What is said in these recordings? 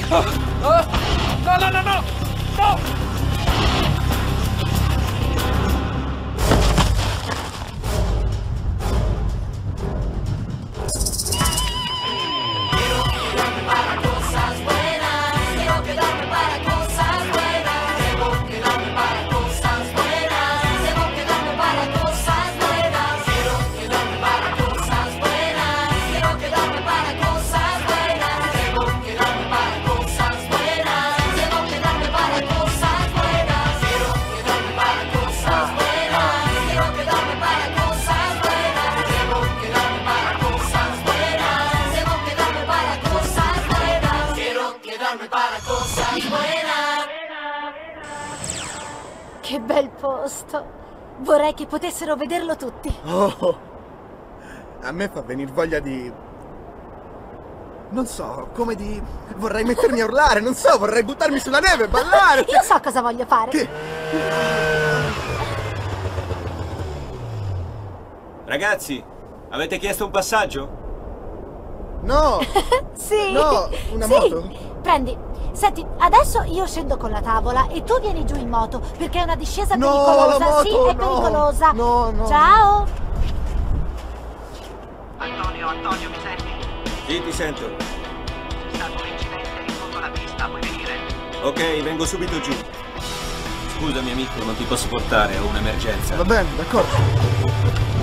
No, no, no, no! No! Che bel posto! Vorrei che potessero vederlo tutti. Oh, a me fa venire voglia di... non so, come di... vorrei mettermi a urlare, non so, vorrei buttarmi sulla neve e ballare! Io so cosa voglio fare! Che? Ragazzi, avete chiesto un passaggio? No! Sì! No, una sì. moto! Prendi! Senti, adesso io scendo con la tavola e tu vieni giù in moto, perché è una discesa No, pericolosa. la moto, sì, è no, pericolosa. no, no. Ciao! Antonio, mi senti? Sì, ti sento. C'è stato un incidente in fondo alla pista, puoi venire? Ok, vengo subito giù. Scusami amico, non ti posso portare, ho un'emergenza. Va bene, d'accordo.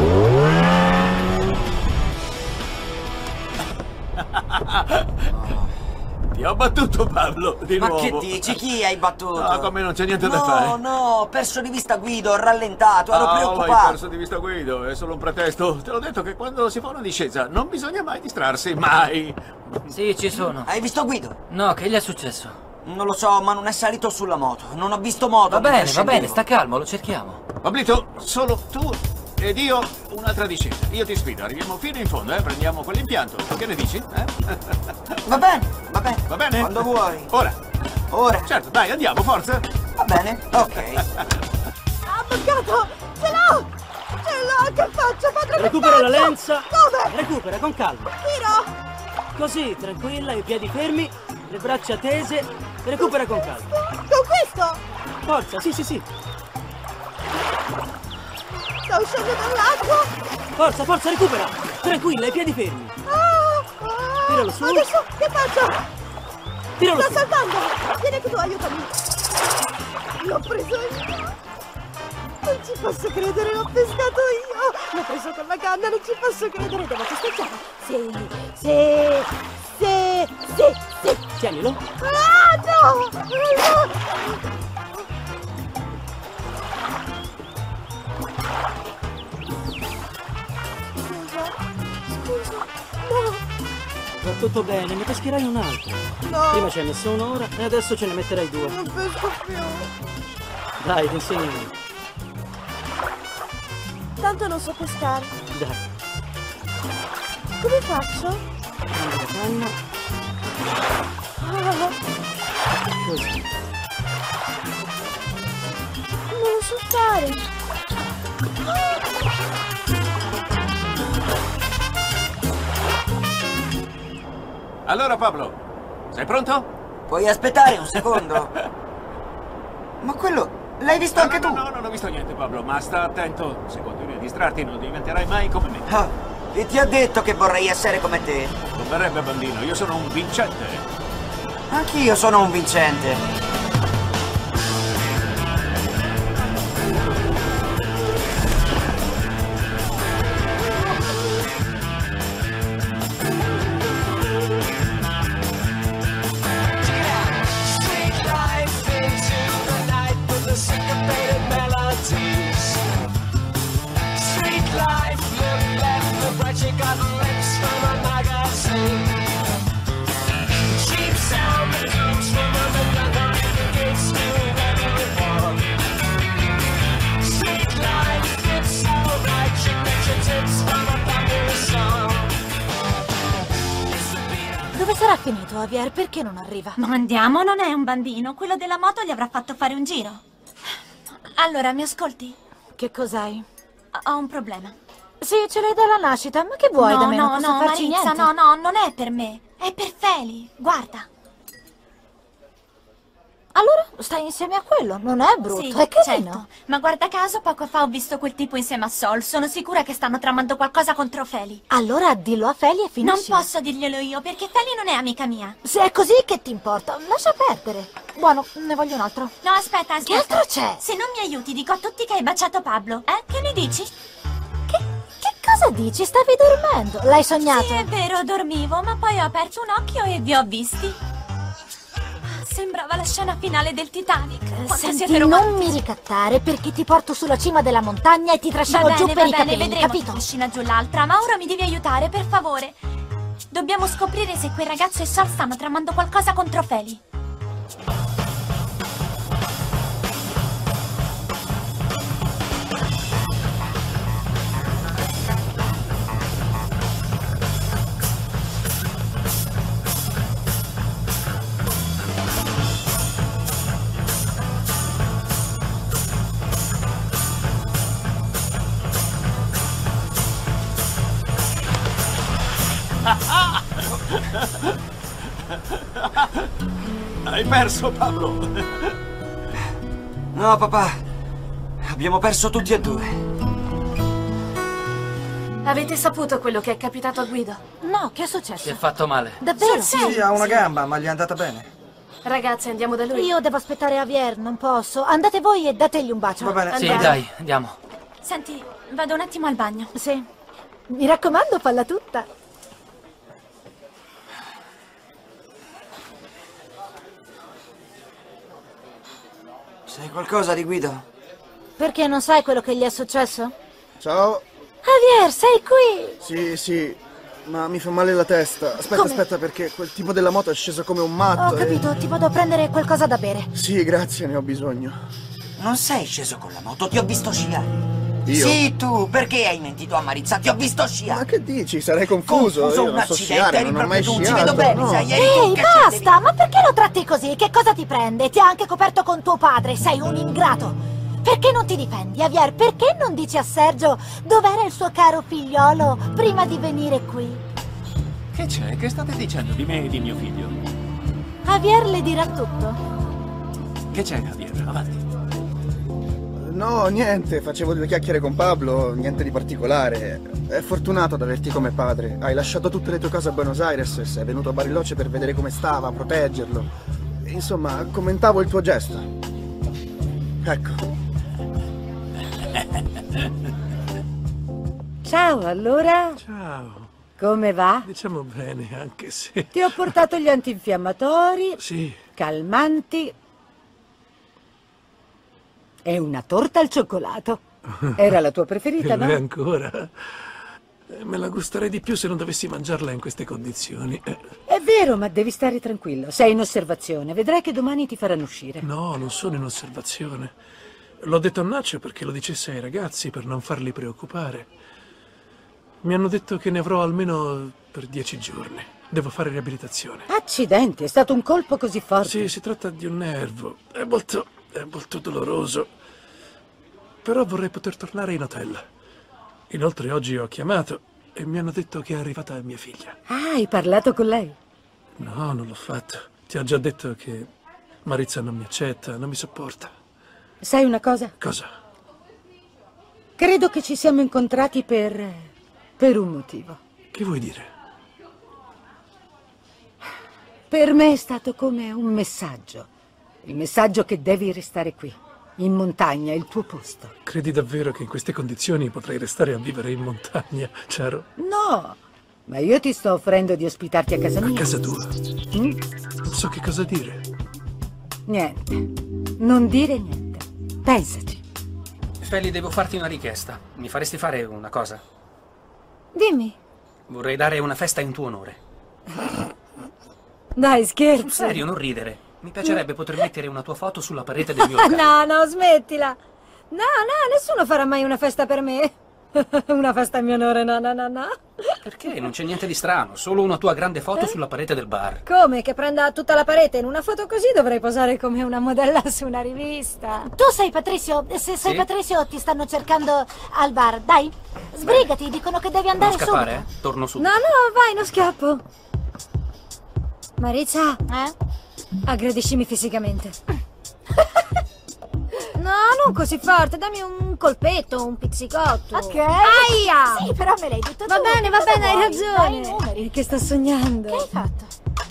Ti ho battuto, Pablo, di Ma nuovo. che dici? Chi hai battuto? Ah, come non c'è niente da fare. No, ho perso di vista Guido, ho rallentato, ero Hai preoccupato. perso di vista Guido, è solo un pretesto. Te l'ho detto che quando si fa una discesa non bisogna mai distrarsi, mai. Sì, ci sono. Hai visto Guido? No, che gli è successo? Non lo so, ma non è salito sulla moto. Non ho visto moto. Va mentre bene, scendevo. sta calmo, lo cerchiamo. Pablito, solo tu ed io un'altra discesa. Io ti sfido, arriviamo fino in fondo, prendiamo quell'impianto. Che ne dici? Va bene, va bene. Va bene? Quando vuoi. Ora. Ora. Certo, dai, andiamo, forza. Va bene, ok. Avvocato! Ce l'ho! Ce l'ho! Che faccio, padre? Recupera la lenza. Dove? Recupera con calma. Tiro! Così, tranquilla, i piedi fermi, le braccia tese. Recupera con calma. Con questo? Forza, sì, sì, sì. Sto uscendo dall'acqua! Forza, forza, recupera. Tranquilla, i piedi fermi. Tiralo su. Adesso che faccio? Tiralo Sto su. saltando! Vieni che tu, aiutami! L'ho preso io! Non ci posso credere, l'ho pescato io! L'ho preso con la canna, non ci posso credere! Devo festeggiare! Sì, sì, sì, sì, sì! Tienilo. Ah, no! No! Scusa, no! Va tutto bene, ne pescherai un altro. No! Prima ce ne messo uno ora e adesso ce ne metterai due. Non pesco più! Dai, ti insegno io. Tanto non so pescare. Dai, Come faccio? prendi la canna. Ah, Così. non lo so fare! Allora, Pablo, sei pronto? Puoi aspettare un secondo? Ma quello... L'hai visto anche tu? No, non ho visto niente, Pablo, ma sta attento. Se continui a distrarti non diventerai mai come me. Ah, e ti ha detto che vorrei essere come te? Non verrebbe, bambino, io sono un vincente. Anch'io sono un vincente. Dove sarà finito, Javier? Perché non arriva? Ma andiamo, non è un bambino. Quello della moto gli avrà fatto fare un giro. Allora, mi ascolti? Che cos'hai? Ho un problema. Sì, ce l'hai dalla nascita, ma che vuoi da me? Non posso farci Maritza, niente. no, non è per me. È per Feli. Guarda. Allora stai insieme a quello, non è brutto, Sì, è carino. certo. Ma guarda caso, poco fa ho visto quel tipo insieme a Sol. Sono sicura che stanno tramando qualcosa contro Feli. Allora dillo a Feli e Non finisci. posso dirglielo io, perché Feli non è amica mia. Se è così, che ti importa? Lascia perdere. Buono, ne voglio un altro. No, aspetta. Che altro c'è? Se non mi aiuti, dico a tutti che hai baciato Pablo. Che ne dici? Che cosa dici? Stavi dormendo? L'hai sognato? Sì, è vero, dormivo, ma poi ho aperto un occhio e vi ho visti. Sembrava la scena finale del Titanic. Quanto Senti, siete non romantici. mi ricattare perché ti porto sulla cima della montagna e ti trascino giù per i capelli, vedremo capito? chi trascina giù l'altra, ma ora mi devi aiutare, per favore. Dobbiamo scoprire se quel ragazzo e Sol stanno tramando qualcosa contro Feli. Hai perso, Pablo. No, papà. Abbiamo perso tutti e due. Avete saputo quello che è capitato a Guido? No, che è Si è successo? fatto male. Davvero? Sì, ha una gamba, ma gli è andata bene. Ragazzi, andiamo da lui. Io devo aspettare Javier, non posso. Andate voi e dategli un bacio. Va bene. Sì, Andiamo. dai, andiamo. Senti, vado un attimo al bagno. Sì. Mi raccomando, falla tutta. Sai qualcosa di Guido? Perché non sai quello che gli è successo? Ciao. Javier, sei qui! Sì, ma mi fa male la testa. Aspetta, perché quel tipo della moto è sceso come un matto. Ho capito, ti vado a prendere qualcosa da bere. Sì, grazie, ne ho bisogno. Non sei sceso con la moto, ti ho visto sciare. Io? Sì, tu, perché hai mentito a Marizza? Ti ho visto sciare. Ma che dici? Sarei confuso. Io un non so accidente, sciare, eri non ho mai proprio tu, ci sciato. vedo bene, no. sai, eri tu Ehi, che basta! scendevi. Ma perché lo tratti così? Che cosa ti prende? Ti ha anche coperto con tuo padre, sei un ingrato. Perché non ti difendi, Javier? Perché non dici a Sergio dov'era il suo caro figliolo prima di venire qui? Che c'è? Che state dicendo di me e di mio figlio? Javier le dirà tutto. Che c'è, Javier? Avanti. No, niente, facevo due chiacchiere con Pablo, niente di particolare. È fortunato ad averti come padre. Hai lasciato tutte le tue cose a Buenos Aires e sei venuto a Bariloche per vedere come stava, proteggerlo. Insomma, commentavo il tuo gesto. Ecco. Ciao, allora? Ciao. Come va? Diciamo bene, anche se... Ti ho portato gli antinfiammatori, Sì, calmanti e una torta al cioccolato. Era la tua preferita, lo no? è ancora. Me la gusterei di più se non dovessi mangiarla in queste condizioni. È vero, ma devi stare tranquillo. Sei in osservazione. Vedrai che domani ti faranno uscire. No, non sono in osservazione. L'ho detto a Nacho perché lo dicesse ai ragazzi per non farli preoccupare. Mi hanno detto che ne avrò almeno per 10 giorni. Devo fare riabilitazione. Accidenti, è stato un colpo così forte. Sì, si tratta di un nervo. È molto doloroso. Però vorrei poter tornare in hotel. Inoltre oggi ho chiamato e mi hanno detto che è arrivata mia figlia. Ah, hai parlato con lei? No, non l'ho fatto. Ti ho già detto che Marizza non mi accetta, non mi sopporta. Sai una cosa? Cosa? Credo che ci siamo incontrati per un motivo. Che vuoi dire? Per me è stato come un messaggio. Il messaggio che devi restare qui, in montagna, è il tuo posto. Credi davvero che in queste condizioni potrei restare a vivere in montagna, Charo? No, ma io ti sto offrendo di ospitarti a casa mia. A casa tua? Mm? Non so che cosa dire. Niente, non dire niente. Pensaci. Feli, devo farti una richiesta. Mi faresti fare una cosa? Dimmi. Vorrei dare una festa in tuo onore. Dai, scherzi. Sul serio, non ridere. Mi piacerebbe poter mettere una tua foto sulla parete del mio locale. No, smettila. No, nessuno farà mai una festa per me. Una festa in mio onore, no. Perché? Non c'è niente di strano, solo una tua grande foto sulla parete del bar. Come? Che prenda tutta la parete in una foto così dovrei posare come una modella su una rivista. Tu sei Patrizio? Se sei Sì? Patrizio ti stanno cercando al bar. Dai, sbrigati, dicono che devi andare Non scappare, subito. Torno subito. No, vai, non scappo. Marizza, aggrediscimi fisicamente. No, non così forte, dammi un colpetto, un pizzicotto. Ok. Aia! Sì, però me l'hai detto tu. Va bene, hai Dai, ragione. numeri. Che sto sognando. Che hai fatto?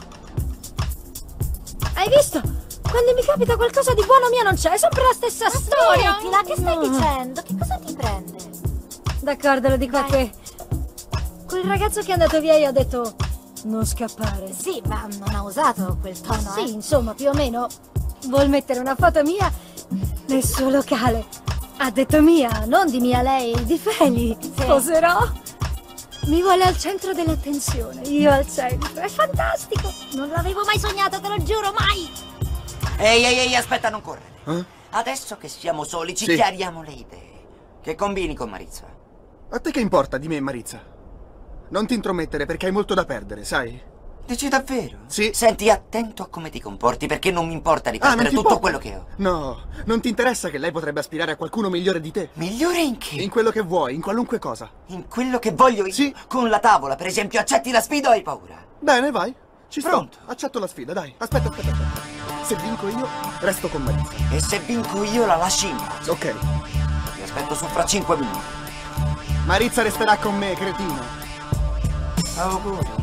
Hai visto? Quando mi capita qualcosa di buono mio non c'è, è sempre la stessa storia. Smettila, che stai dicendo? Che cosa ti prende? D'accordo, lo dico a te. Quel ragazzo che è andato via io ho detto non scappare. Sì, ma non ha usato quel tono, Sì, insomma, più o meno. Vuol mettere una foto mia nel suo locale. Ha detto mia, non di mia lei, di Feli. Sì. Sposerò. Mi vuole al centro dell'attenzione, io al centro. È fantastico. Non l'avevo mai sognato, te lo giuro, mai. Ehi, aspetta, non correre. Eh? Adesso che siamo soli ci Sì. chiariamo le idee. Che combini con Marizza? A te che importa di me e Marizza? Non ti intromettere perché hai molto da perdere, sai? Dici davvero? Sì. Senti, attento a come ti comporti, perché non mi importa di Ah, non perdere ti tutto importa? quello che ho. No, non ti interessa che lei potrebbe aspirare a qualcuno migliore di te? Migliore in che? In quello che vuoi, in qualunque cosa. In quello che voglio io? Sì. Con la tavola, per esempio, accetti la sfida o hai paura? Bene, vai. Ci sto. Pronto. Accetto la sfida, dai. Aspetta. Se vinco io, resto con Marizza. E se vinco io la lasci in mezzo. Ok. Ti aspetto su fra 5 minuti. Marizza resterà con me, cretino. Auguri.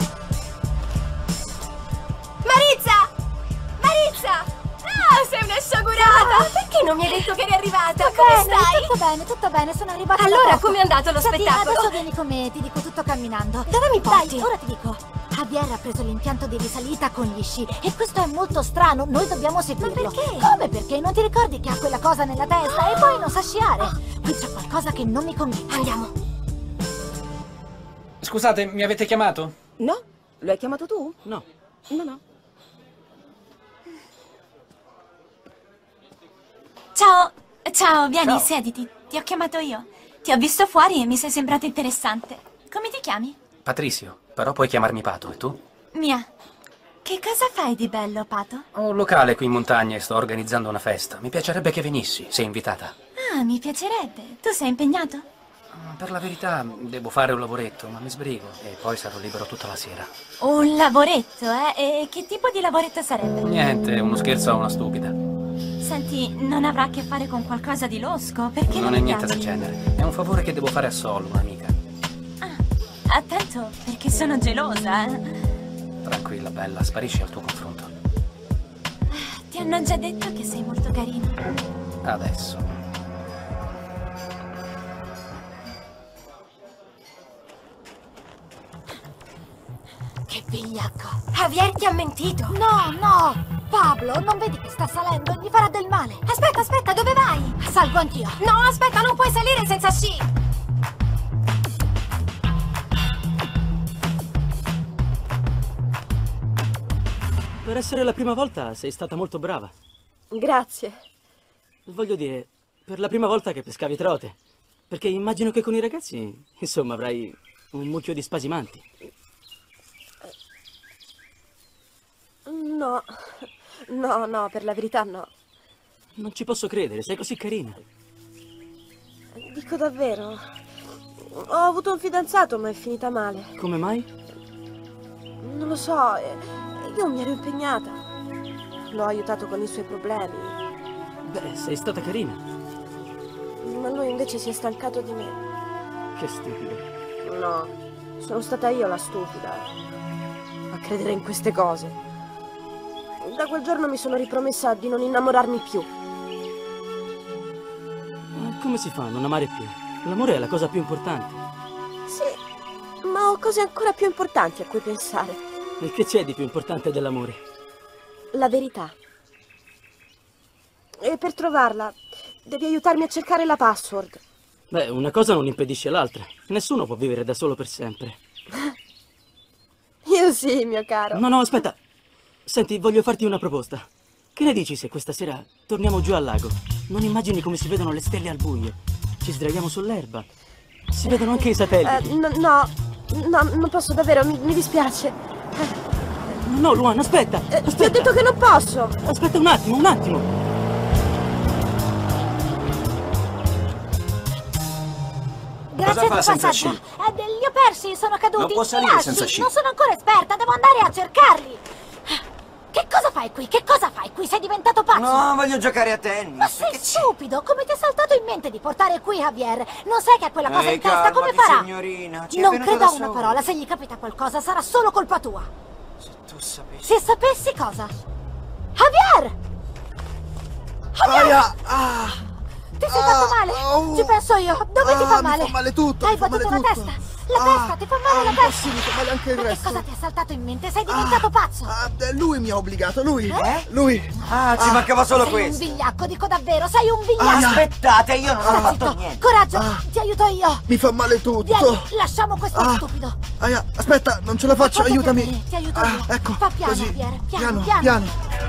Marizza! Marizza! Ah, sei una sciagurata! Perché non mi hai detto che eri arrivata? Come stai? Tutto bene, sono arrivata. Allora, da poco. com'è andato lo Senti, spettacolo? adesso vieni con me, ti dico tutto camminando. Dove mi porti? Dai, ora ti dico. Javier ha preso l'impianto di risalita con gli sci e questo è molto strano, noi dobbiamo seguirlo. Ma perché? Come perché? Non ti ricordi che ha quella cosa nella testa e poi non sa sciare? Qui c'è qualcosa che non mi convince. Andiamo. Scusate, mi avete chiamato? No? Lo hai chiamato tu? No. No. Ciao, vieni, Ciao. siediti. Ti ho chiamato io. Ti ho visto fuori e mi sei sembrato interessante. Come ti chiami? Patrizio, però puoi chiamarmi Pato, e tu? Mia. Che cosa fai di bello, Pato? Ho un locale qui in montagna e sto organizzando una festa. Mi piacerebbe che venissi, sei invitata. Ah, mi piacerebbe. Tu sei impegnato? Per la verità, devo fare un lavoretto, ma mi sbrigo e poi sarò libero tutta la sera. Un lavoretto, eh? E che tipo di lavoretto sarebbe? Niente, uno scherzo a una stupida. Senti, non avrà a che fare con qualcosa di losco? Perché Non mi è niente del chiami? genere. È un favore che devo fare a Sol, un'amica. Attento, perché sono gelosa, Tranquilla, bella, sparisci al tuo confronto. Ti hanno già detto che sei molto carina. Adesso. Che vigliacco. Javier ti ha mentito. No! Pablo, non vedi che sta salendo? Gli farà del male. Aspetta, dove vai? Salgo anch'io. No, aspetta, non puoi salire senza sci. Per essere la prima volta sei stata molto brava. Grazie. Voglio dire, per la prima volta che pescavi trote. Perché immagino che con i ragazzi, insomma, avrai un mucchio di spasimanti. No, per la verità no. Non ci posso credere, sei così carina. Dico davvero. Ho avuto un fidanzato, ma è finita male. Come mai? Non lo so, io mi ero impegnata. L'ho aiutato con i suoi problemi, Beh, sei stata carina. ma lui invece si è stancato di me. Che stupido. No, sono stata io la stupida a credere in queste cose. Da quel giorno mi sono ripromessa di non innamorarmi più. Ma come si fa a non amare più? L'amore è la cosa più importante. Sì, ma ho cose ancora più importanti a cui pensare. E che c'è di più importante dell'amore? La verità. E per trovarla, devi aiutarmi a cercare la password. Beh, una cosa non impedisce l'altra. Nessuno può vivere da solo per sempre. Io sì, mio caro. No, aspetta. Senti, voglio farti una proposta. Che ne dici se questa sera torniamo giù al lago? Non immagini come si vedono le stelle al buio. Ci sdraiamo sull'erba. Si vedono anche i satelliti. No, non posso davvero, mi dispiace. No, Luan, aspetta. Ti ho detto che non posso. Aspetta un attimo. Grazie fa del senza passaggio. sci? Li ho persi, sono caduti. Non può salire Mi senza lasci? sci. Non sono ancora esperta, devo andare a cercarli. Che cosa fai qui? Che cosa fai qui? Sei diventato pazzo? No, voglio giocare a tennis. Ma sei stupido? Come ti è saltato in mente di portare qui Javier? Non sai che ha quella cosa in testa? Come farà? Signorina, ci è Non venuto credo da a una solo. parola. Se gli capita qualcosa sarà solo colpa tua. Se tu sapessi. Se sapessi cosa? Javier! Aia! Ti sei fatto male? Ci penso io. Dove ti fa male? Mi fa male tutto. Hai mi fa male battuto la tutto. testa? La testa, ti fa male la testa? Sì, mi fa male anche il Ma che resto. cosa ti è saltato in mente? Sei diventato pazzo? Lui mi ha obbligato, lui. Lui. Ci mancava solo sei questo. un vigliacco, dico davvero, sei un vigliacco. Aspettate, io non ho Sta fatto zitto. niente. Coraggio, ti aiuto io. Mi fa male tutto. Vieni, lasciamo questo stupido. Aia, aspetta, non ce la faccio, Fatti aiutami. vedere, ti aiuto io. Ecco, Fa piano, così. Javier, Piano, piano. piano.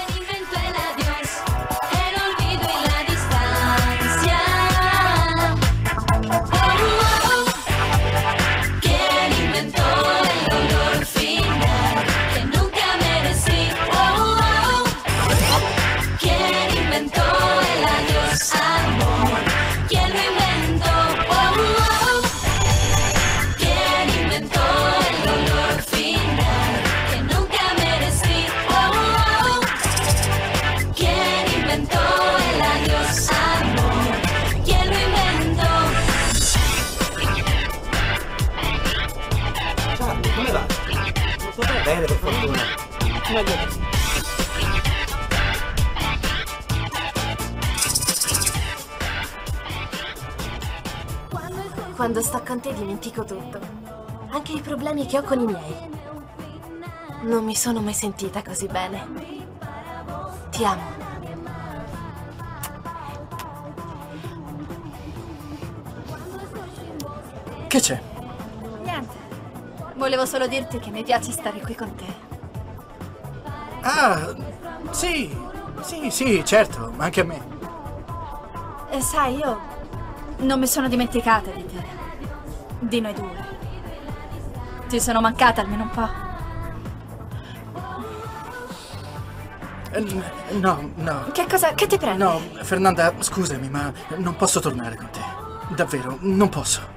Bene, per fortuna. Quando sto con te dimentico tutto. Anche i problemi che ho con i miei. Non mi sono mai sentita così bene. Ti amo. Che c'è? Niente. Volevo solo dirti che mi piace stare qui con te. Ah, sì, certo, ma anche a me. E sai, io non mi sono dimenticata di te. Di noi due. Ti sono mancata almeno un po'. No. Che ti prende? No, Fernanda, scusami, ma non posso tornare con te. Davvero, non posso.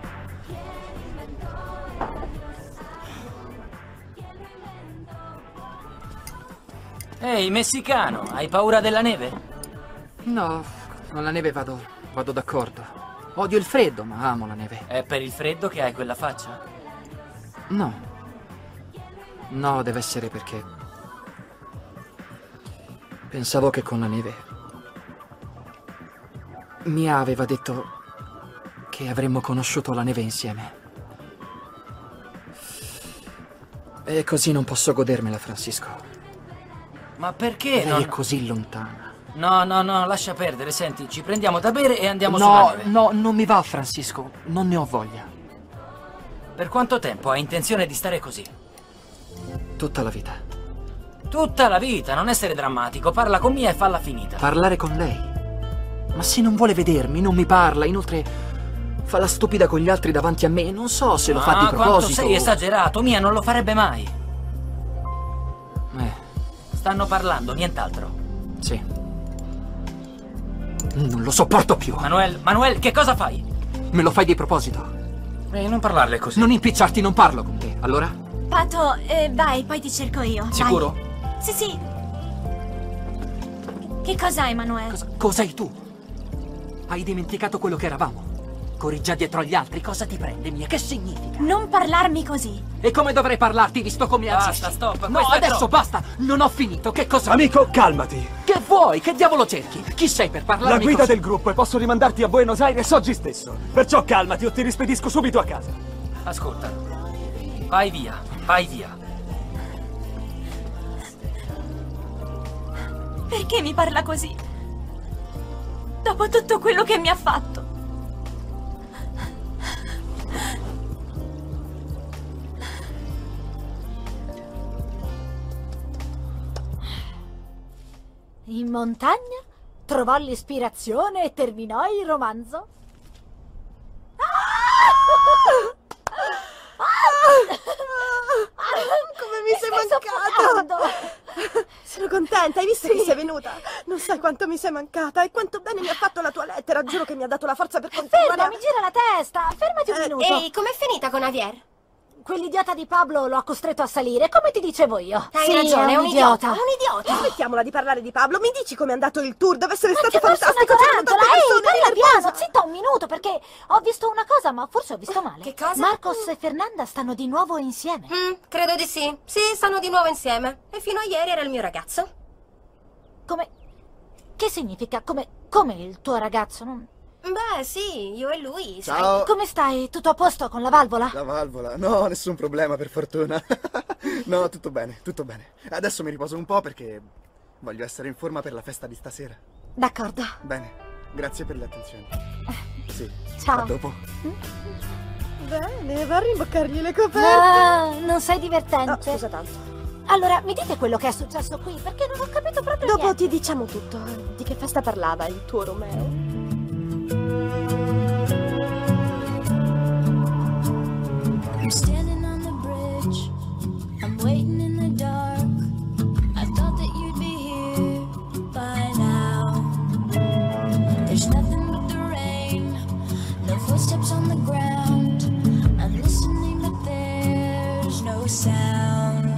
Ehi, messicano, hai paura della neve? No, con la neve vado d'accordo. Odio il freddo, ma amo la neve. È per il freddo che hai quella faccia? No. No, deve essere perché... Pensavo che con la neve... Mia aveva detto che avremmo conosciuto la neve insieme. E così non posso godermela, Francisco. Ma perché? Lei è così lontana. No, lascia perdere. Senti, ci prendiamo da bere e andiamo sulla neve. No, non mi va, Francisco. Non ne ho voglia. Per quanto tempo hai intenzione di stare così? Tutta la vita. Tutta la vita, non essere drammatico. Parla con Mia e falla finita. Parlare con lei? Ma se non vuole vedermi, non mi parla. Inoltre fa la stupida con gli altri davanti a me. Non so se lo fa di proposito. Quanto sei esagerato. Mia non lo farebbe mai. Stanno parlando, nient'altro. Sì. Non lo sopporto più. Manuel, che cosa fai? Me lo fai di proposito? Non parlarle così. Non impicciarti, non parlo con te. Allora? Pato, vai, poi ti cerco io. Sicuro? Vai. Sì. Che cos'hai, Manuel? Cos'hai tu? Hai dimenticato quello che eravamo? Corri già dietro agli altri, cosa ti prende, Mia? Che significa? Non parlarmi così. E come dovrei parlarti visto come agisci? Basta, stop. No, adesso basta! Non ho finito, che cosa... Amico, calmati. Che vuoi? Che diavolo cerchi? Chi sei per parlarmi La guida così? del gruppo e posso rimandarti a Buenos Aires oggi stesso. Perciò calmati o ti rispedisco subito a casa. Ascolta. Vai via. Perché mi parla così? Dopo tutto quello che mi ha fatto. In montagna trovò l'ispirazione e terminò il romanzo. Come mi sei mancata! Sono contenta, hai visto che sei venuta? Non sai quanto mi sei mancata e quanto bene mi ha fatto la tua lettera. Giuro che mi ha dato la forza per continuare. Ferma, mi gira la testa. Fermati un minuto. Ehi, com'è finita con Javier? Quell'idiota di Pablo lo ha costretto a salire, come ti dicevo io. Hai ragione, è un idiota. Un idiota. Smettiamola di parlare di Pablo. Mi dici com'è andato il tour? Deve essere stato fantastico. C'erano tante persone, parla piano, zitta un minuto, perché ho visto una cosa, ma forse ho visto male. Che cosa? Marcos e Fernanda stanno di nuovo insieme. Credo di sì. Sì, stanno di nuovo insieme. E fino a ieri era il mio ragazzo. Come? Che significa? Come il tuo ragazzo? Non... Beh, sì, io e lui. Ciao. Sai. Come stai? Tutto a posto con la valvola? La valvola? No, nessun problema, per fortuna. No, tutto bene, tutto bene. Adesso mi riposo un po' perché voglio essere in forma per la festa di stasera. D'accordo. Bene, grazie per le attenzioni. Sì. Ciao. A dopo. Bene, va a rimboccargli le coperte. Ah, non sei divertente. Oh, scusa tanto. Allora, mi dite quello che è successo qui, perché non ho capito proprio Dopo niente. ti diciamo tutto. Di che festa parlava il tuo Romeo? I'm standing on the bridge, I'm waiting in the dark. I thought that you'd be here by now. There's nothing but the rain, no footsteps on the ground. I'm listening but there's no sound.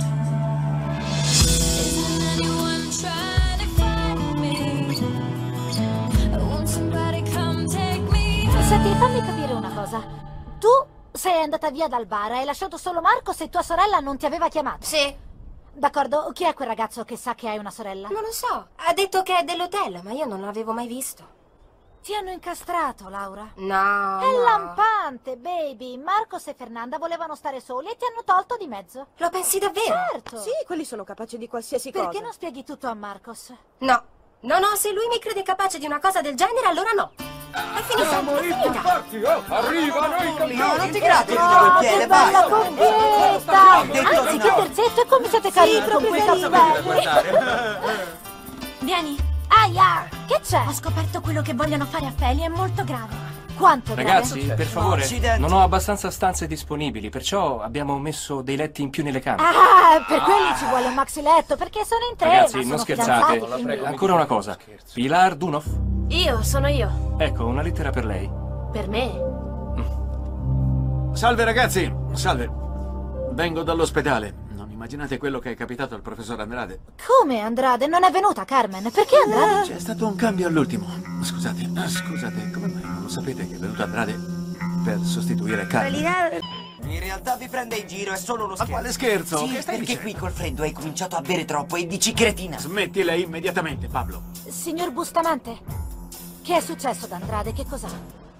Isn't anyone trying to find me? I want somebody come take me home. Senti, fammi capire una cosa. Tu sei andata via dal bar, hai lasciato solo Marcos e tua sorella non ti aveva chiamato? Sì. D'accordo, chi è quel ragazzo che sa che hai una sorella? Non lo so. Ha detto che è dell'hotel, ma io non l'avevo mai visto. Ti hanno incastrato, Laura? No. È lampante, baby. Marcos e Fernanda volevano stare soli e ti hanno tolto di mezzo. Lo pensi davvero? Certo. Sì, quelli sono capaci di qualsiasi cosa. Perché non spieghi tutto a Marcos? No. No, se lui mi crede capace di una cosa del genere, allora no. È finita. Arrivano i campioni! No, non ti grati con Oh, il che piede, bella basta! coppietta! Anzi, che no. terzetto e come siete carini con questa ribelle! Vieni. Aia! Che c'è? Ho scoperto quello che vogliono fare a Feli, è molto grave. Quanto grave? Ragazzi, per favore, Accidenti. non ho abbastanza stanze disponibili, perciò abbiamo messo dei letti in più nelle camere. Ah, per quelli ci vuole un maxiletto, perché sono in tre, Ragazzi, ma non sono scherzate. fidanzati, quindi... Ancora una cosa. Pilar Dunov? Sono io. Ecco, una lettera per lei. Per me? Salve ragazzi, salve. Vengo dall'ospedale. Non immaginate quello che è capitato al professor Andrade. Come Andrade? Non è venuta Carmen? Perché Andrade? C'è stato un cambio all'ultimo. Scusate, come mai non lo sapete che è venuto Andrade per sostituire Carmen? In realtà vi prende in giro, è solo uno Ma scherzo. quale scherzo? Sì, Che stai perché dicendo? qui col freddo hai cominciato a bere troppo e dici cretina. Smettila immediatamente, Pablo. Signor Bustamante, che è successo ad Andrade? Che cos'ha?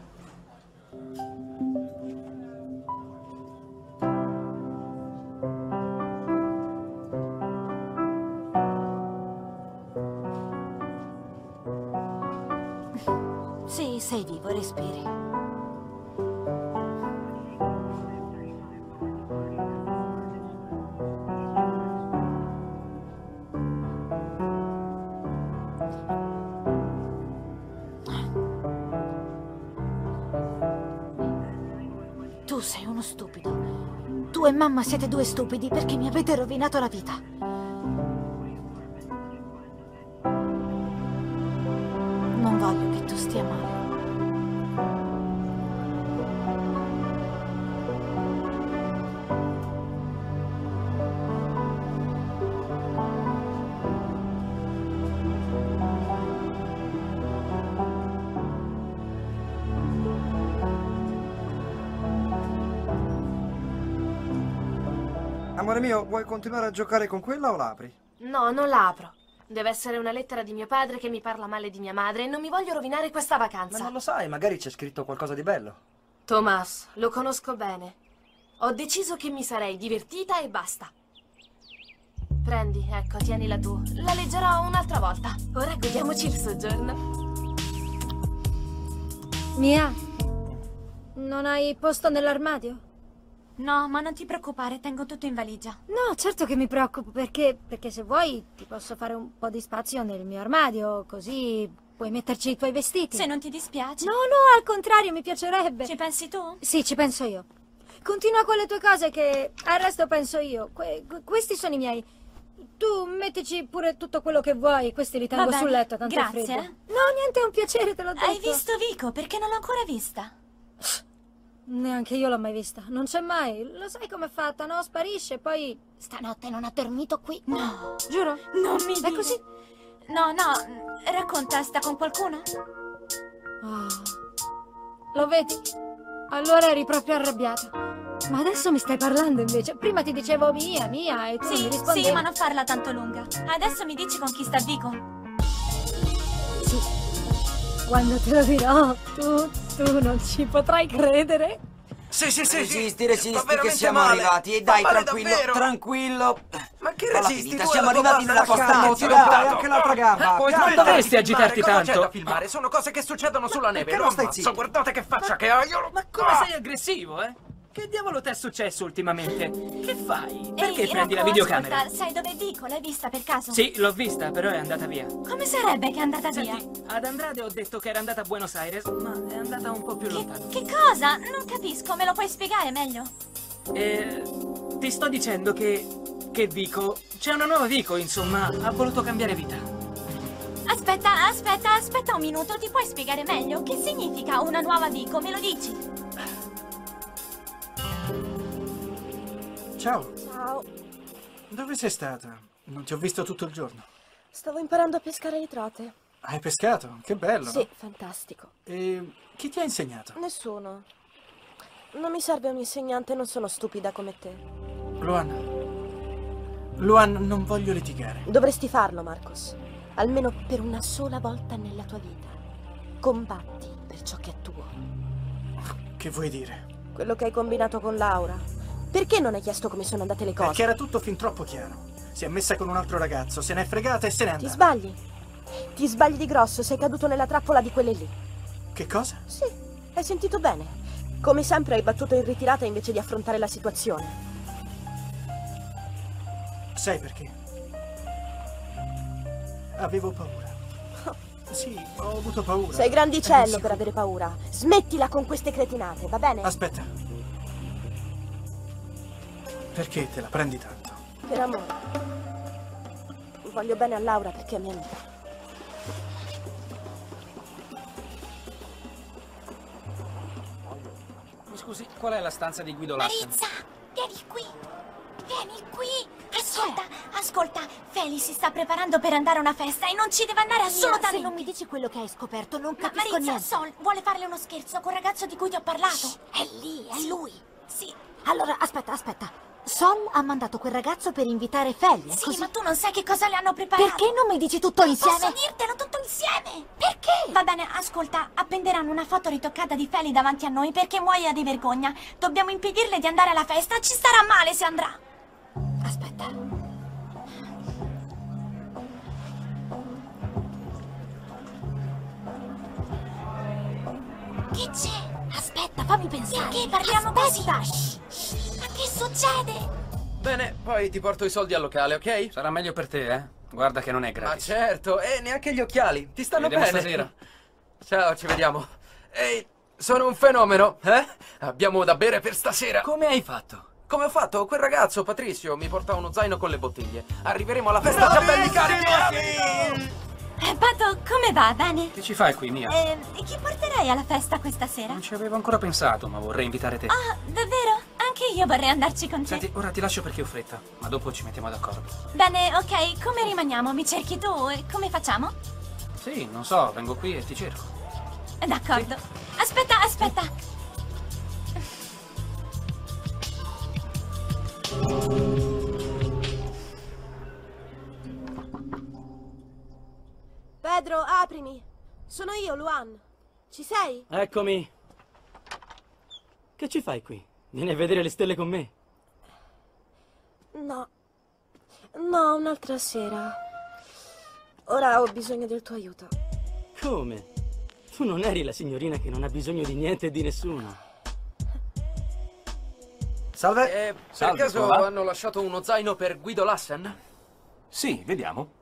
Sì, sei vivo, respiri. Tu sei uno stupido. Tu e mamma siete due stupidi perché mi avete rovinato la vita. Non voglio che tu stia male. Amore mio, vuoi continuare a giocare con quella o l'apri? No, non la apro. Deve essere una lettera di mio padre che mi parla male di mia madre e non mi voglio rovinare questa vacanza. Ma non lo sai, magari c'è scritto qualcosa di bello. Thomas, lo conosco bene. Ho deciso che mi sarei divertita e basta. Prendi, ecco, tienila tu. La leggerò un'altra volta. Ora godiamoci il soggiorno. Mia, non hai posto nell'armadio? No, ma non ti preoccupare, tengo tutto in valigia. No, certo che mi preoccupo, perché se vuoi ti posso fare un po' di spazio nel mio armadio, così puoi metterci i tuoi vestiti. Se non ti dispiace. No, al contrario, mi piacerebbe. Ci pensi tu? Sì, ci penso io. Continua con le tue cose che al resto penso io. Questi sono i miei. Tu mettici pure tutto quello che vuoi, questi li tengo sul letto, tanto è freddo. Grazie. No, niente, è un piacere, te l'ho detto. Hai visto Vico? Perché non l'ho ancora vista? Neanche io l'ho mai vista. Non c'è mai. Lo sai com'è fatta, no? Sparisce, poi... Stanotte non ha dormito qui. No. Giuro? Non mi dire. È così? No, racconta, sta con qualcuno? Oh. Lo vedi? Allora eri proprio arrabbiato. Ma adesso mi stai parlando invece. Prima ti dicevo mia, e tu mi rispondevi. Sì, ma non farla tanto lunga. Adesso mi dici con chi sta Vico? Sì. Quando te lo dirò, tu non ci potrai credere. Sì. Resisti, che siamo arrivati. E dai, tranquillo. Ma che Falla resisti? finita, Tu siamo hai arrivati nella fatto stanza. Dai, anche l'altra gamba. Non dovresti agitarti Cosa c'è tanto. da filmare? Sono cose che succedono sulla neve. Perché Lo non stai ammazzo, zitto? guardate che faccia che ho. Io... Ma come sei aggressivo, eh? Che diavolo ti è successo ultimamente? Che fai? Perché Ehi, prendi la Rocco, videocamera? ascolta, sai dove è Vico? L'hai vista per caso? Sì, l'ho vista, però è andata via. Come sarebbe che è andata via? Senti, ad Andrade ho detto che era andata a Buenos Aires, ma è andata un po' più lontano. Che cosa? Non capisco, me lo puoi spiegare meglio? Ti sto dicendo che Vico... C'è una nuova Vico, insomma, ha voluto cambiare vita. Aspetta un minuto, ti puoi spiegare meglio? Che significa una nuova Vico? Me lo dici? Ciao. Ciao. Dove sei stata? Non ti ho visto tutto il giorno. Stavo imparando a pescare le trote. Hai pescato? Che bello. Sì, fantastico. E chi ti ha insegnato? Nessuno. Non mi serve un insegnante, non sono stupida come te. Luan, non voglio litigare. Dovresti farlo, Marcos. Almeno per una sola volta nella tua vita. Combatti per ciò che è tuo. Che vuoi dire? Quello che hai combinato con Laura. Perché non hai chiesto come sono andate le cose? Perché era tutto fin troppo chiaro. Si è messa con un altro ragazzo, se n'è fregata e se n'è andata. Ti sbagli. Ti sbagli di grosso, sei caduto nella trappola di quelle lì. Che cosa? Sì, hai sentito bene. Come sempre hai battuto in ritirata invece di affrontare la situazione. Sai perché? Avevo paura. Sì, ho avuto paura. Sei grandicello per avere paura. Smettila con queste cretinate, va bene? Aspetta. Perché te la prendi tanto? Per amore. Voglio bene a Laura perché è mia amica. Mi scusi, qual è la stanza di Guido Lassen? Marizza, vieni qui. Ascolta, Feli si sta preparando per andare a una festa e non ci deve andare assolutamente. Se non mi dici quello che hai scoperto, non Ma capisco Marizza, niente. Sol vuole farle uno scherzo col ragazzo di cui ti ho parlato. È lì, è Sì. lui. Sì. Allora, aspetta. Sol ha mandato quel ragazzo per invitare Feli, è Sì, così? ma tu non sai che cosa le hanno preparato. Perché non mi dici tutto insieme? Posso dirtelo tutto insieme. Perché? Va bene, ascolta, appenderanno una foto ritoccata di Feli davanti a noi perché muoia di vergogna. Dobbiamo impedirle di andare alla festa, ci starà male se andrà. Aspetta. Che c'è? Aspetta, fammi pensare. Perché parliamo così? Ma che succede? Bene, poi ti porto i soldi al locale, ok? Sarà meglio per te, eh? Guarda che non è Ma gratis. certo, e neanche gli occhiali. Ti stanno Ci vediamo bene. stasera. Ciao, ci vediamo. Ehi, sono un fenomeno, eh? Abbiamo da bere per stasera. Come hai fatto? Come ho fatto? Quel ragazzo, Patrizio, mi porta uno zaino con le bottiglie. Arriveremo alla festa già belli carichi. Pato, come va? Bene? Che ci fai qui, Mia? E chi porterai alla festa questa sera? Non ci avevo ancora pensato, ma vorrei invitare te. Ah, davvero? Anche io vorrei andarci con te. Senti, ora ti lascio perché ho fretta, ma dopo ci mettiamo d'accordo. Bene, ok, come rimaniamo? Mi cerchi tu e come facciamo? Sì, non so, vengo qui e ti cerco. D'accordo. Aspetta. Pedro, aprimi. Sono io, Luan. Ci sei? Eccomi. Che ci fai qui? Vieni a vedere le stelle con me? No, un'altra sera. Ora ho bisogno del tuo aiuto. Come? Tu non eri la signorina che non ha bisogno di niente e di nessuno. Salve. Per Salve, caso come va? hanno lasciato uno zaino per Guido Lassen? Sì, vediamo.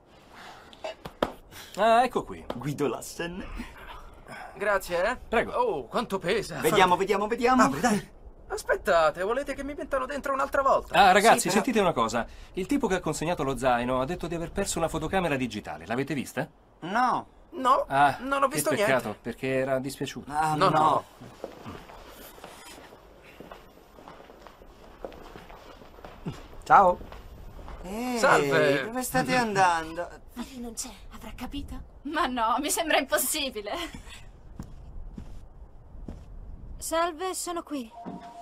Ah, ecco qui. Guido Lassen. Grazie, eh? Prego. Oh, quanto pesa. Vediamo. Apri, dai. Aspettate, volete che mi mettano dentro un'altra volta? Ah, ragazzi, Sì, però- sentite una cosa. Il tipo che ha consegnato lo zaino ha detto di aver perso una fotocamera digitale. L'avete vista? No. No, Ah, non ho visto che peccato, niente. perché era dispiaciuto. Ah, No. Ciao. Salve. Dove state andando? Feli non c'è, avrà capito? Ma no, mi sembra impossibile. Salve, sono qui.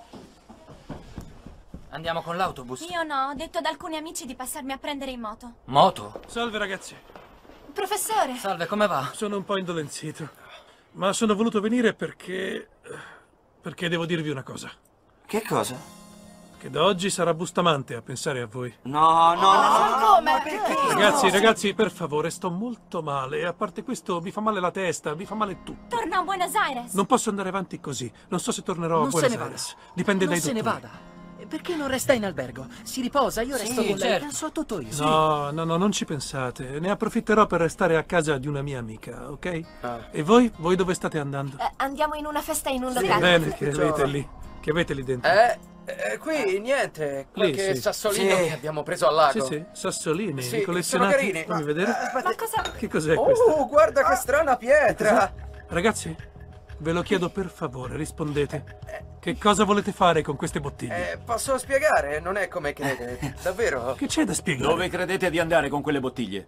Andiamo con l'autobus. Io no, ho detto ad alcuni amici di passarmi a prendere in moto. Moto? Salve ragazzi. Professore. Salve, come va? Sono un po' indolenzito. Ma sono voluto venire perché devo dirvi una cosa. Che cosa? Che da oggi sarà Bustamante a pensare a voi. No, come? Ragazzi, per favore, sto molto male. E a parte questo, mi fa male la testa, mi fa male tutto. Torna a Buenos Aires. Non posso andare avanti così. Non so se tornerò a Buenos Aires. Dipende dai dottori. Non se ne vada. Perché non resta in albergo? Si riposa, io resto con lei. Penso a tutto io. No, non ci pensate. Ne approfitterò per restare a casa di una mia amica, ok? E voi? Voi dove state andando? Andiamo in una festa in un locale. Bene, che avete lì? Che avete lì dentro? Qui niente, qualche sì. sassolino che abbiamo preso al lago. Sì, sassolini, Sì, collezionati. sono carini. Fammi vedere. Ma cosa? Che cos'è questo? Guarda che strana pietra. Ragazzi, ve lo chiedo per favore, rispondete. Che cosa volete fare con queste bottiglie? Posso spiegare? Non è come crede. Davvero? Che c'è da spiegare? Dove credete di andare con quelle bottiglie?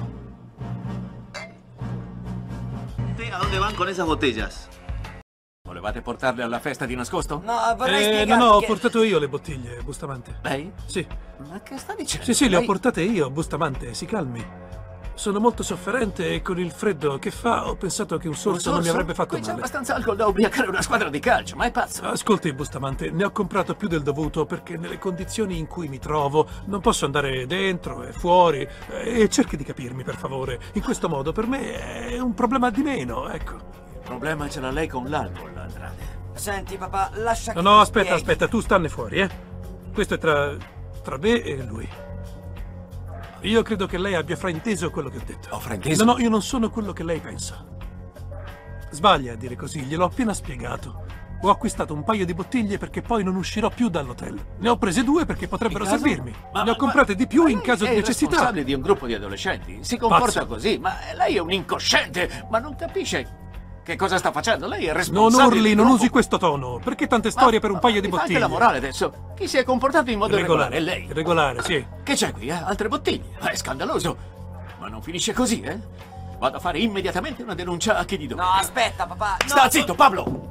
¿A dónde van con esas botellas? Volevate portarle alla festa di nascosto? No, vorrei spiegare. No, ho portato io le bottiglie, Bustamante. Lei? Sì. Ma che sta dicendo? Sì, le ho portate io, Bustamante, si calmi. Sono molto sofferente e con il freddo che fa ho pensato che un sorso non mi avrebbe fatto Qui c'è male. abbastanza alcol da ubriacare una squadra di calcio, ma è pazzo. Ascolti, Bustamante, ne ho comprato più del dovuto perché nelle condizioni in cui mi trovo non posso andare dentro e fuori e cerchi di capirmi, per favore. In questo modo per me è un problema di meno, ecco. Il problema ce l'ha lei con l'alcol, Andrade. Senti, papà, lascia che No, ti aspetta, spieghi. tu stanne fuori, eh. Questo è tra me e lui. Io credo che lei abbia frainteso quello che ho detto. Ho frainteso? No, io non sono quello che lei pensa. Sbaglia a dire così, gliel'ho appena spiegato. Ho acquistato un paio di bottiglie perché poi non uscirò più dall'hotel. Ne ho prese 2 perché potrebbero servirmi. Ne ho comprate di più in caso di necessità. È responsabile di un gruppo di adolescenti. Si comporta Pazzo. così, ma lei è un incosciente, ma non capisce che cosa sta facendo. Lei è Non responsabile. urli, di non gruppo. usi questo tono. Perché tante storie per un paio di Mi fa anche bottiglie? la morale adesso. Chi si è comportato in modo regolare è lei. Regolare, sì. Che c'è qui, altre bottiglie? È scandaloso. Ma non finisce così, eh? Vado a fare immediatamente una denuncia a chi di dovere. No, aspetta, papà. No, Sta zitto, Pablo!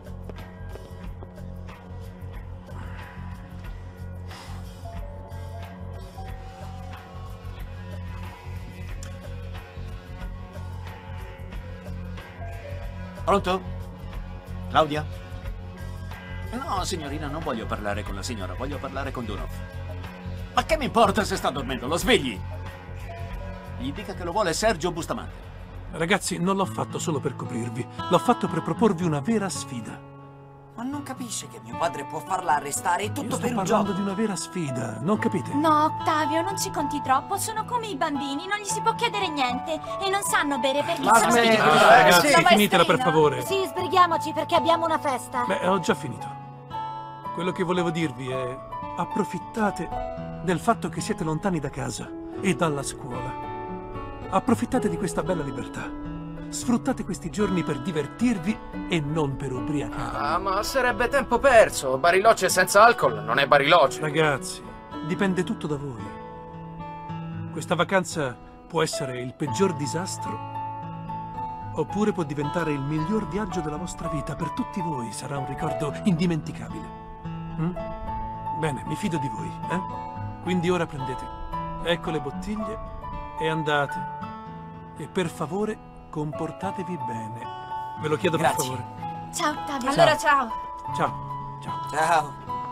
Pronto? Claudia? No, signorina, non voglio parlare con la signora, voglio parlare con Dunov. Ma che mi importa se sta dormendo? Lo svegli! Gli dica che lo vuole Sergio Bustamante. Ragazzi, non l'ho fatto solo per coprirvi. L'ho fatto per proporvi una vera sfida. Ma non capisce che mio padre può farla arrestare tutto Io sto per un parlando gioco. di una vera sfida, non capite? No, Octavio, non ci conti troppo. Sono come i bambini, non gli si può chiedere niente. E non sanno bere perché sono stupidi. Ragazzi, Sì. finitela per favore. Sì, sbrighiamoci perché abbiamo una festa. Beh, ho già finito. Quello che volevo dirvi è: approfittate del fatto che siete lontani da casa e dalla scuola. Approfittate di questa bella libertà. Sfruttate questi giorni per divertirvi e non per ubriacarvi. Ah, ma sarebbe tempo perso. Bariloche senza alcol non è Bariloche. Ragazzi, dipende tutto da voi. Questa vacanza può essere il peggior disastro oppure può diventare il miglior viaggio della vostra vita. Per tutti voi sarà un ricordo indimenticabile. Bene, mi fido di voi, eh? Quindi ora prendete. Ecco le bottiglie e andate. E per favore comportatevi bene. Ve lo chiedo Grazie. per favore. Ciao, Octavio. Allora, ciao. Ciao. Ciao. Ciao.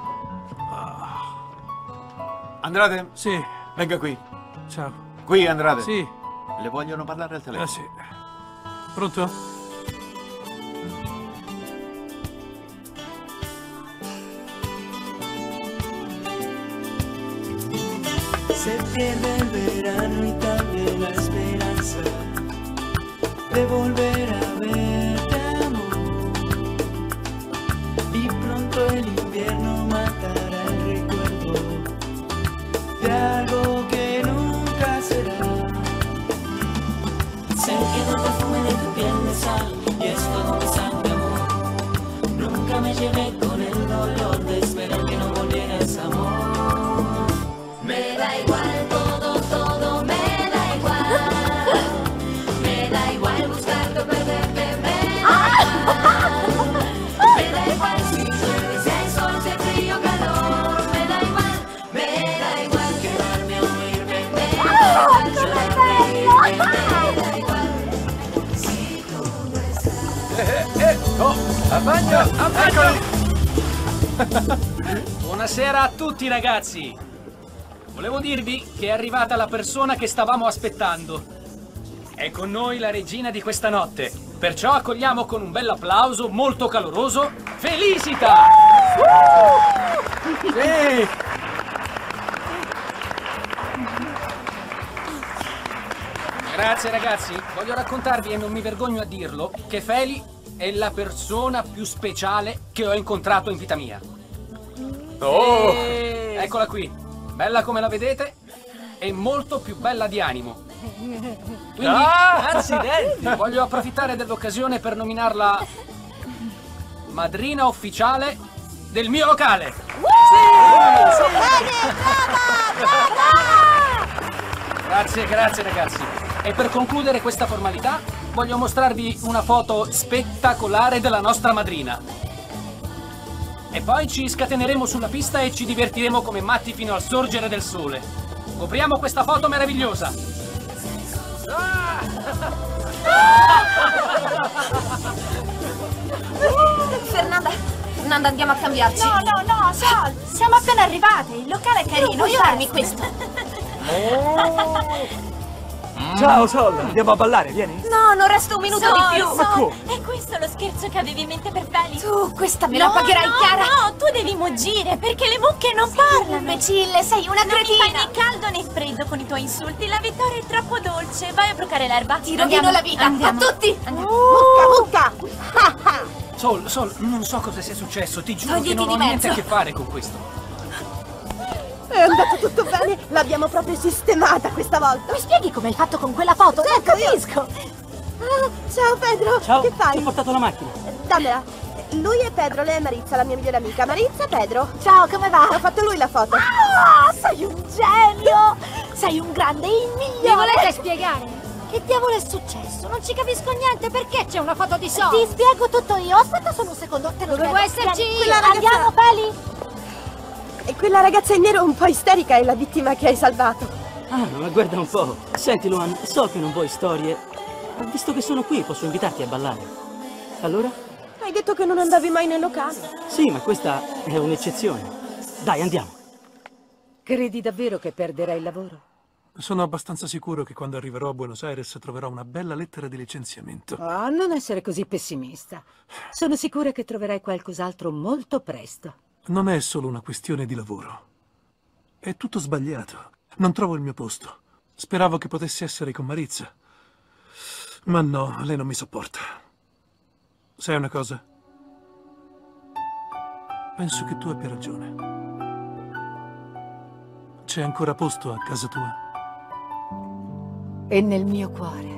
Andrade? Sì. Venga qui. Ciao. Qui, Andrade. Sì. Le vogliono parlare al telefono. Sì. Pronto? Se pierde el verano y también la esperanza de volver a verte, amor. Y pronto el invierno matará el recuerdo de algo que nunca será. Se queda el perfume de tu piel de sal y es todo mi sangre, amor. Nunca me llevé con el dolor de esperar que no volvieras, amor. bagno! Buonasera a tutti, ragazzi! Volevo dirvi che è arrivata la persona che stavamo aspettando. È con noi la regina di questa notte. Perciò accogliamo con un bel applauso molto caloroso Felicita! Sì! Grazie ragazzi, voglio raccontarvi, e non mi vergogno a dirlo, che Feli è la persona più speciale che ho incontrato in vita mia. Oh! Eccola qui, bella come la vedete e molto più bella di animo. Quindi, accidenti! Voglio approfittare dell'occasione per nominarla madrina ufficiale del mio locale. Grazie ragazzi. E per concludere questa formalità, voglio mostrarvi una foto spettacolare della nostra madrina. E poi ci scateneremo sulla pista e ci divertiremo come matti fino al sorgere del sole. Copriamo questa foto meravigliosa. Fernanda, andiamo a cambiarci. No, Sol, siamo appena arrivate. Il locale è carino. Non puoi farmi questo. Ciao Sol, andiamo a ballare, vieni? No, non resto un minuto di più. Sol, Ma come? è questo lo scherzo che avevi in mente per Feli? Tu, questa me la pagherai cara. No, tu devi muggire perché le mucche non parlano. Imbecille, sei una cretina. Non mi fai né caldo né freddo con i tuoi insulti. La vittoria è troppo dolce. Vai a procare l'erba. Ti rovino la vita. Andiamo. A tutti. Mucca! Sol, non so cosa sia successo. Ti giuro Togliti che non di ho niente a mezzo. che fare con questo. È andato tutto bene, l'abbiamo proprio sistemata questa volta. Mi spieghi come hai fatto con quella foto? Non capisco. Ah, ciao Pedro, Ciao, che fai? ti ho portato la macchina. Dammela. Lui è Pedro, lei è Marizza, la mia migliore amica. Marizza, Pedro. Ciao, come va? Ha fatto lui la foto. Ah, sei un genio! Sei un grande Emilio! Mi volete spiegare? Che diavolo è successo? Non ci capisco niente, perché c'è una foto di Sol? Ti spiego tutto io, aspetta solo un secondo, te lo Dovevo spiego. esserci io. Quella ragazza... Andiamo, Feli? E quella ragazza in nero un po' isterica è la vittima che hai salvato. Ah, ma guarda un po'. Senti, Luan, so che non vuoi storie, ma visto che sono qui posso invitarti a ballare. Allora? Hai detto che non andavi mai nel locale. Sì, ma questa è un'eccezione. Dai, andiamo. Credi davvero che perderai il lavoro? Sono abbastanza sicuro che quando arriverò a Buenos Aires troverò una bella lettera di licenziamento. Oh, non essere così pessimista. Sono sicura che troverai qualcos'altro molto presto. Non è solo una questione di lavoro. È tutto sbagliato. Non trovo il mio posto. Speravo che potessi essere con Marizza. Ma no, lei non mi sopporta. Sai una cosa? Penso che tu abbia ragione. C'è ancora posto a casa tua? E nel mio cuore.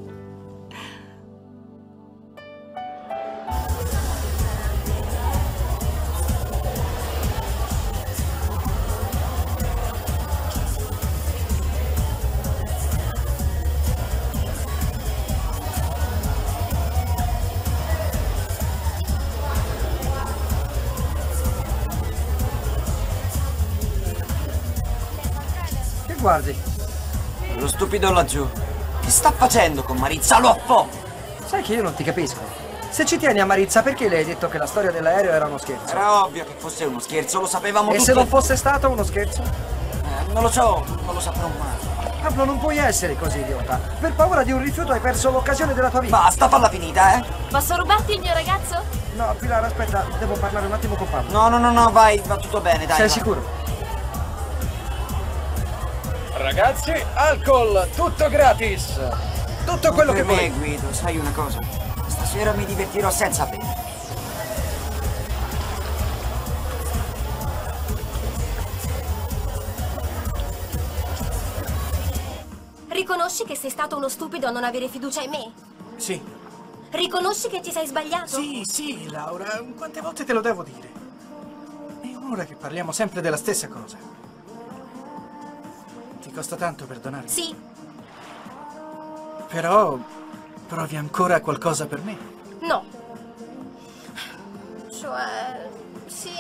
Che guardi? Lo stupido laggiù. Che sta facendo con Marizza? Loffo! Sai che io non ti capisco. Se ci tieni a Marizza, perché le hai detto che la storia dell'aereo era uno scherzo? Era ovvio che fosse uno scherzo, lo sapevamo E tutti. se non fosse stato uno scherzo? Non lo so, non lo saprò mai. Pablo, non puoi essere così idiota. Per paura di un rifiuto hai perso l'occasione della tua vita. Basta, falla finita, eh? Posso rubarti il mio ragazzo? No, Pilar, aspetta, devo parlare un attimo con Pablo. No, vai, va tutto bene, dai. Sei va. sicuro? Ragazzi, alcol, tutto gratis. Tutto quello che Per vuoi. me, Guido, sai una cosa? Stasera mi divertirò senza bere. Riconosci che sei stato uno stupido a non avere fiducia in me? Sì. Riconosci che ti sei sbagliato? Sì, Laura, quante volte te lo devo dire? È un'ora che parliamo sempre della stessa cosa. Ti costa tanto perdonarmi? Sì. Però provi ancora qualcosa per me? No. Cioè, sì.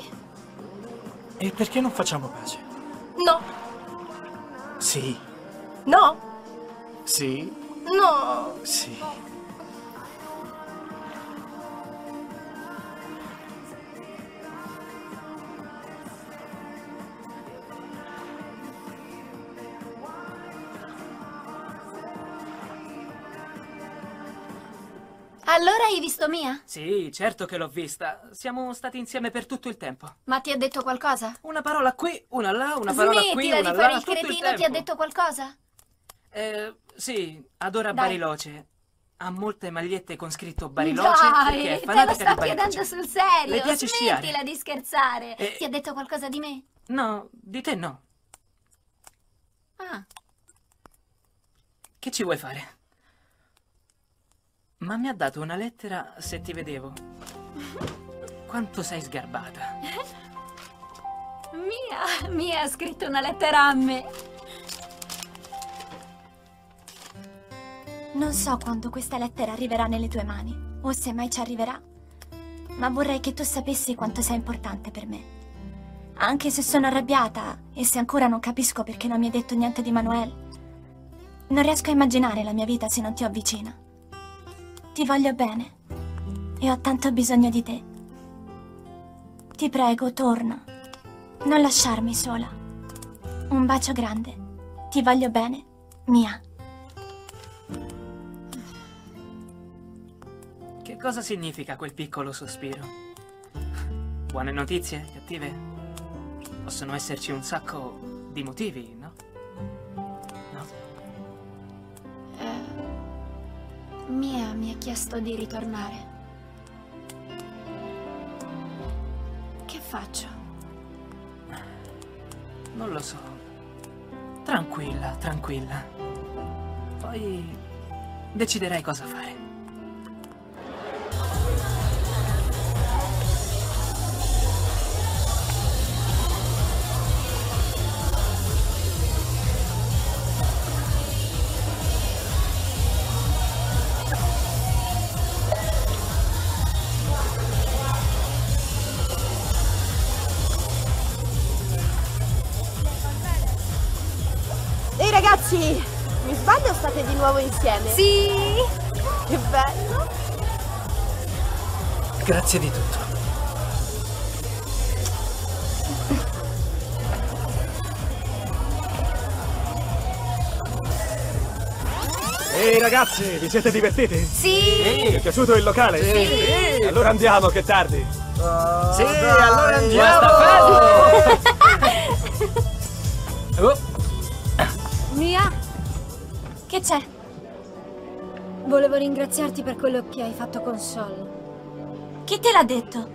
E perché non facciamo pace? No. Sì. No. Sì. No. Sì. Allora hai visto Mia? Sì, certo che l'ho vista. Siamo stati insieme per tutto il tempo. Ma ti ha detto qualcosa? Una parola qui, una là, una parola qui, Smettila una di là, fare il tutto il cretino, tempo. ti ha detto qualcosa? Sì, adora Dai. Bariloce. Ha molte magliette con scritto Bariloce perché Dai, è te lo fanatica sto di Bariloce. chiedendo sul serio. Le piace sciare? Smettila di scherzare. Ti ha detto qualcosa di me? No, di te no. Ah. Che ci vuoi fare? Ma mi ha dato una lettera se ti vedevo. Quanto sei sgarbata. Mia ha scritto una lettera a me. Non so quando questa lettera arriverà nelle tue mani, o se mai ci arriverà, ma vorrei che tu sapessi quanto sei importante per me. Anche se sono arrabbiata e se ancora non capisco perché non mi hai detto niente di Manuel, non riesco a immaginare la mia vita se non ti ho vicina. Ti voglio bene e ho tanto bisogno di te. Ti prego, torna. Non lasciarmi sola. Un bacio grande. Ti voglio bene, Mia. Che cosa significa quel piccolo sospiro? Buone notizie? Cattive? Possono esserci un sacco di motivi, no? Mia mi ha chiesto di ritornare. Che faccio? Non lo so. Tranquilla, tranquilla. Poi deciderei cosa fare. Ehi ragazzi, mi sbaglio o state di nuovo insieme? Sì! Che bello! Grazie di tutto. Ehi ragazzi, vi siete divertiti? Sì! Vi è piaciuto il locale? Sì! Allora andiamo, che è tardi. Sì, allora andiamo! Mia, Che c'è? volevo ringraziarti per quello che hai fatto con Sol. Chi te l'ha detto?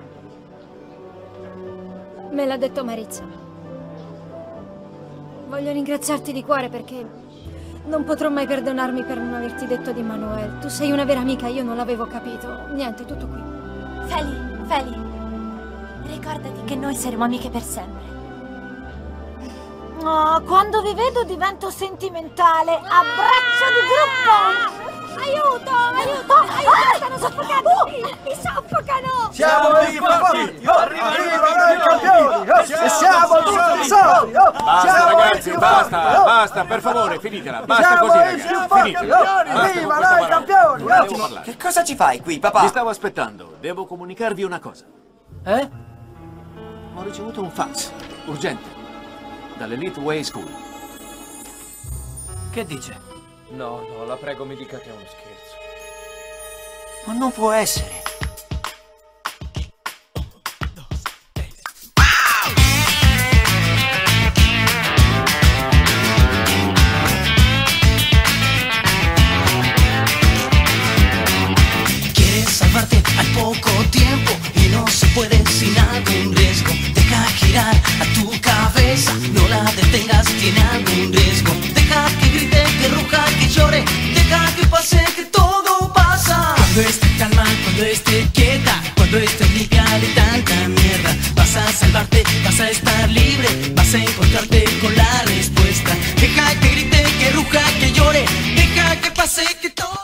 Me l'ha detto Maritza. Voglio ringraziarti di cuore perché non potrò mai perdonarmi per non averti detto di Manuel. Tu sei una vera amica, io non l'avevo capito. Niente, tutto qui. Feli, ricordati che noi saremo amiche per sempre. Oh, quando vi vedo divento sentimentale. Abbraccio di gruppo! Aiuto! Stanno soffocando! Mi soffocano! Siamo i forti! Arrivano i campioni! E siamo tutti soli! Basta ragazzi, basta, per favore, finitela. Basta così ragazzi, finitela. Viva noi campioni! Devo parlare. Che cosa ci fai qui, papà? Vi stavo aspettando, devo comunicarvi una cosa. Ho ricevuto un fax, urgente, dall'Elite Way School. Che dice? No, la prego, mi dica che è uno scherzo. Ma non può essere. Quieres salvarte al poco tiempo y no se puede sin algún riesgo. Deja girar a tu cabeza, no la detengas, tiene algún riesgo. Deja que grite, que ruja, que llore, deja que pase, que todo pasa. Cuando esté calma, cuando esté quieta, cuando esté libre de tanta mierda, vas a salvarte, vas a estar libre, vas a encontrarte con la respuesta. Deja que grite, que ruja, que llore, deja que pase, que todo